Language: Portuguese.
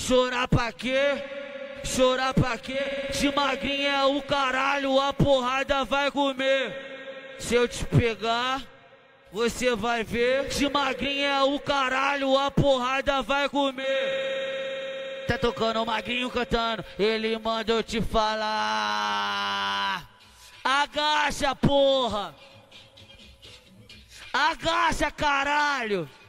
Chorar pra quê? Chorar pra quê? De magrinha é o caralho, a porrada vai comer. Se eu te pegar, você vai ver. De magrinha é o caralho, a porrada vai comer. Tá tocando o magrinho cantando, ele manda eu te falar. Agacha, porra! Agacha, caralho!